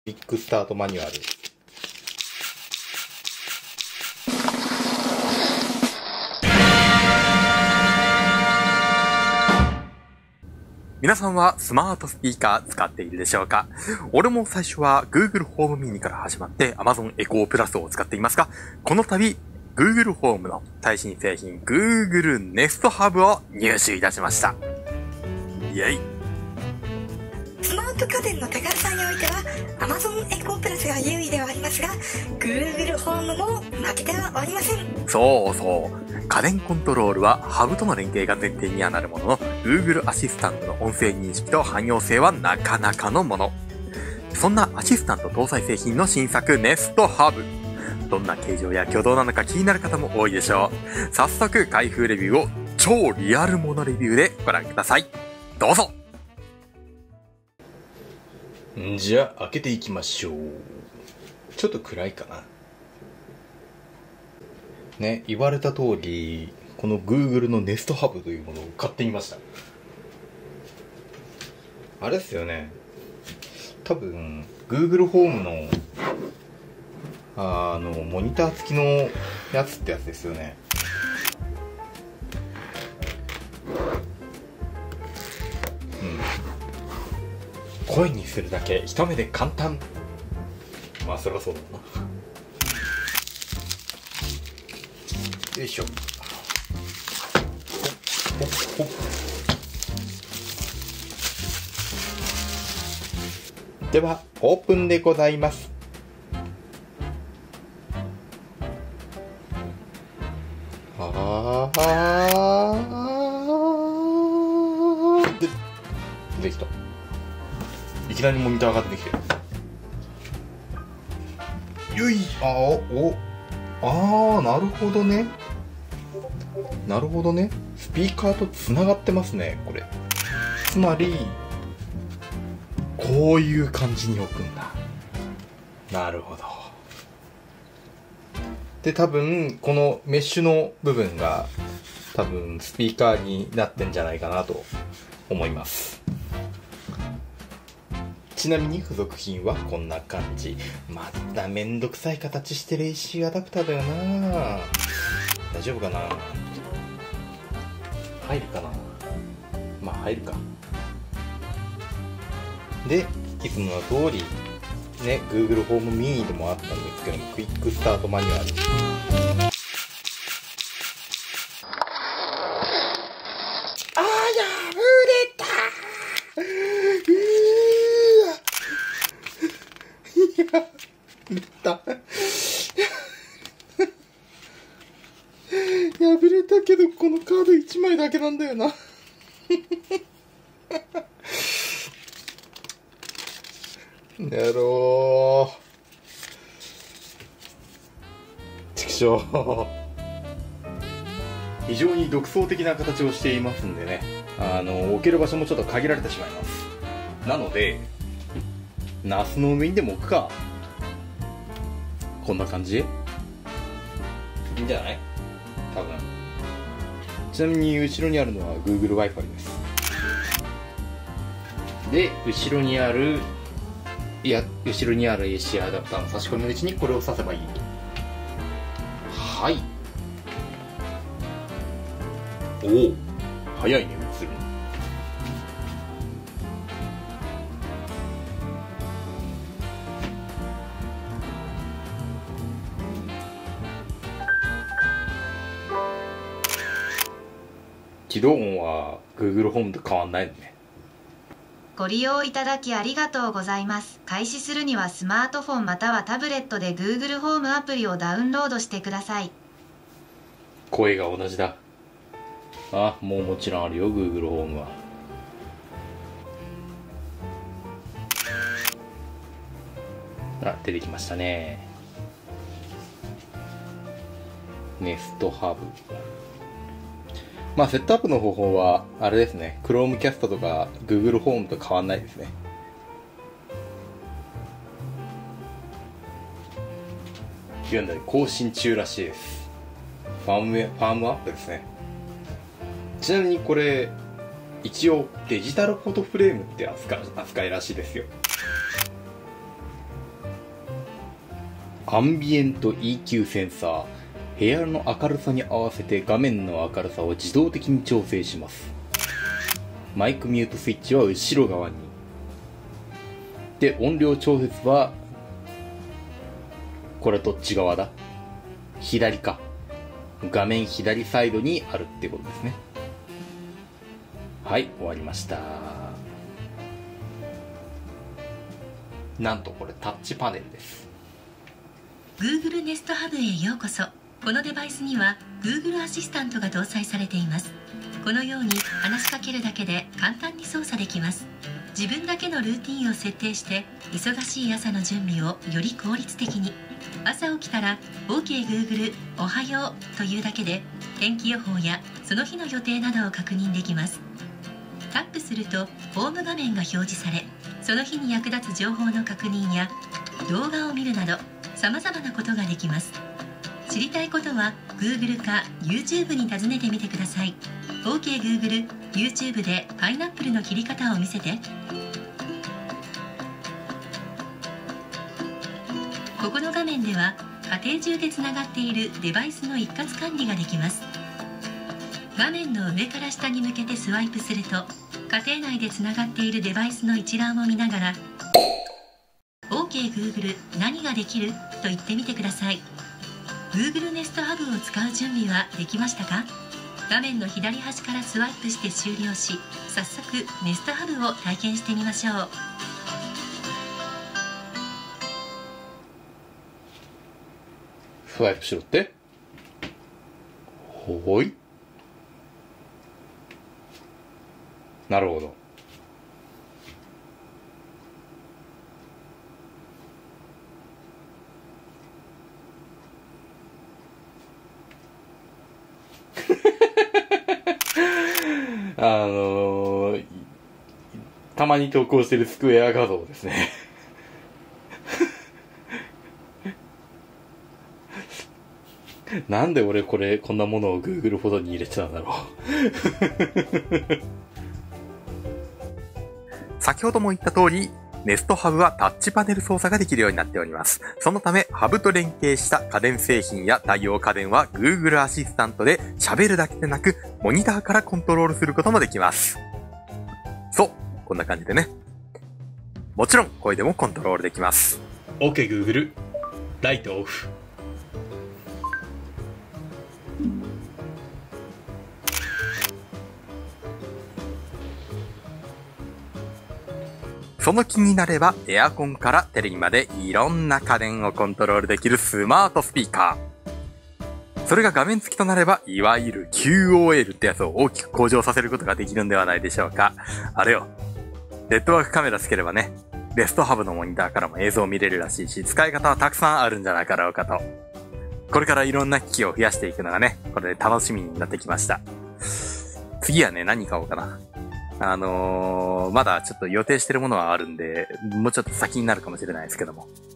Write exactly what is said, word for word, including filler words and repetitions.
ビッグスタートマニュアル。 皆さんはスマートスピーカー使っているでしょうか？俺も最初は Google ホームミニから始まって Amazon Echo Plus を使っていますが、この度 Google ホームの最新製品 Google Nest Hub を入手いたしました。イェイ。 スマート家電の手軽さにおいては Amazon Echo Plus が優位ではありますが、 Google ホームも負けてはおりません。 そうそう。家電コントロールはハブとの連携が前提にはなるものの、 Google アシスタントの音声認識と汎用性はなかなかのもの。そんなアシスタント搭載製品の新作 Nest Hub。どんな形状や挙動なのか気になる方も多いでしょう。早速開封レビューを超リアルモノレビューでご覧ください。どうぞ。 んじゃあ開けていきましょう。ちょっと暗いかなね。言われた通りこの Google の Nest Hub というものを買ってみました。あれですよね、多分 Google ホームのあのモニター付きのやつってやつですよね。うん、声にするだけ一目で簡単。まあそりゃそうだな。よいしょ。ほっほっほっ。ではオープンでございます。ああでできた。いきなりモニターが出てきてる。よい。あおああ、なるほどね。なるほどね。スピーカーとつながってますね、これ。つまりこういう感じに置くんだ。なるほど。で、多分このメッシュの部分が多分スピーカーになってんじゃないかなと思います。ちなみに付属品はこんな感じ。まためんどくさい形してる エーシー アダプターだよな。大丈夫かな。入るかな。まあ入るか。で、いつもの通りね、 Google ホームミニでもあったんですけども、クイックスタートマニュアル。あー、破れたー。やれた破れたけど、このカードいちまいだけなんだよな。やろう。畜生。非常に独創的な形をしていますんでね、あの置ける場所もちょっと限られてしまいます。なのでナスの上にでも置くか。こんな感じいいんじゃない？多分。ちなみに後ろにあるのは Google Wi-Fi です。で、後ろにあるいや、後ろにある エーシー アダプターの差し込み口にこれを挿せばいい。はい。おお、早いね、映るの。起動音は Google ホームと変わんないのね。 ご利用いただきありがとうございます。開始するにはスマートフォンまたはタブレットで Google ホームアプリをダウンロードしてください。 声が同じだ。あ、もうもちろんあるよ、 Google ホームは。あ、出てきましたね。Nest Hub。まあセットアップの方法はあれですね、 Chromecast とか Google ホームと変わんないですね。現在更新中らしいです。ファームウェア、ファームアップですね。ちなみにこれ一応デジタルフォトフレームって扱い、扱いらしいですよ。 アンビエント イーキュー センサー。部屋の明るさに合わせて画面の明るさを自動的に調整します。マイクミュートスイッチは後ろ側に。で、音量調節は、これどっち側だ？左か。画面左サイドにあるってことですね。はい、終わりました。なんとこれタッチパネルです。 Google Nest Hub へようこそ。このデバイスには Google アシスタントが搭載されています。このように話しかけるだけで簡単に操作できます。自分だけのルーティンを設定して忙しい朝の準備をより効率的に。朝起きたら OK Google おはようというだけで天気予報やその日の予定などを確認できます。タップするとホーム画面が表示され、その日に役立つ情報の確認や動画を見るなどさまざまなことができます。知りたいことは Google か YouTube に尋ねてみてください。 OK Google YouTube でパイナップルの切り方を見せて。ここの画面では家庭中でつながっているデバイスの一括管理ができます。画面の上から下に向けてスワイプすると家庭内でつながっているデバイスの一覧を見ながら OK Google 何ができると言ってみてください。 Google Nest Hub を使う準備はできましたか？画面の左端からスワイプして終了し、早速 Nest Hub を体験してみましょう。 スワイプしろって？ほい。なるほど。あのー、たまに投稿してるスクエア画像ですね。なんで俺これこんなものを Google フォトに入れてたんだろう。 先ほども言った通り、Nest Hub はタッチパネル操作ができるようになっております。そのため、ハブと連携した家電製品や代用家電は Google アシスタントで喋るだけでなく、モニターからコントロールすることもできます。そう、こんな感じでね。もちろん、声でもコントロールできます。 OK Google、ライトオフ。 その気になれば、エアコンからテレビまでいろんな家電をコントロールできるスマートスピーカー。それが画面付きとなれば、いわゆる キューオーエル ってやつを大きく向上させることができるんではないでしょうか。あれよ。ネットワークカメラつければね、Nest Hubのモニターからも映像を見れるらしいし、使い方はたくさんあるんじゃなかろうかと。これからいろんな機器を増やしていくのがね、これで楽しみになってきました。次はね、何買おうかな。あのー、まだちょっと予定してるものはあるんで、もうちょっと先になるかもしれないですけども。